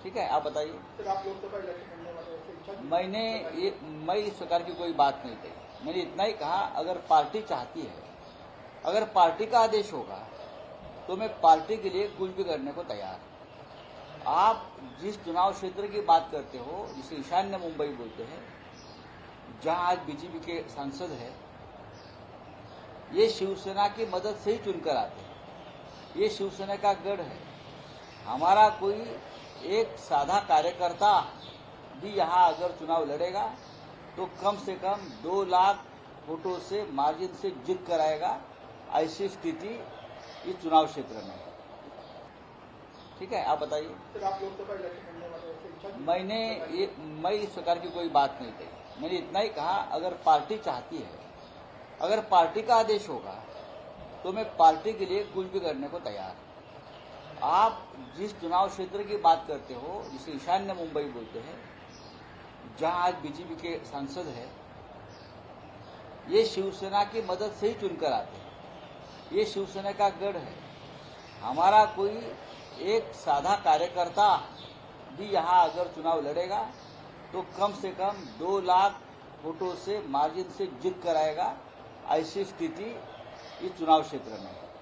ठीक है, आप बताइए। सर, आप लोकसभा इलेक्शन लड़ने वाले हैं, तो इच्छा मैं इस प्रकार की कोई बात नहीं कही। मैंने इतना ही कहा, अगर पार्टी चाहती है, अगर पार्टी का आदेश होगा तो मैं पार्टी के लिए कुछ भी करने को तैयार हूं। आप जिस चुनाव क्षेत्र की बात करते हो, जिसे ईशान्य मुंबई बोलते हैं, जहां आज बीजेपी के सांसद हैं, ये शिवसेना की मदद से ही चुनकर आते हैं। ये शिवसेना का गढ़ है। हमारा कोई एक साधा कार्यकर्ता भी यहां अगर चुनाव लड़ेगा तो कम से कम 2 लाख वोटों से मार्जिन से जीत कराएगा। ऐसी स्थिति इस चुनाव क्षेत्र में है। ठीक है, आप बताइए। सर, आप लोकसभा इलेक्शन लड़ने वाले हैं, तो इच्छा मैं इस प्रकार की कोई बात नहीं कही। मैंने इतना ही कहा, अगर पार्टी चाहती है, अगर पार्टी का आदेश होगा तो मैं पार्टी के लिए कुछ भी करने को तैयार हूं। आप जिस चुनाव क्षेत्र की बात करते हो, जिसे ईशान्य मुंबई बोलते हैं, जहां आज बीजेपी के सांसद हैं, ये शिवसेना की मदद से ही चुनकर आते हैं। ये शिवसेना का गढ़ है। हमारा कोई एक साधा कार्यकर्ता भी यहां अगर चुनाव लड़ेगा तो कम से कम 2 लाख वोटों से मार्जिन से जीत कराएगा। ऐसी स्थिति इस चुनाव क्षेत्र में है।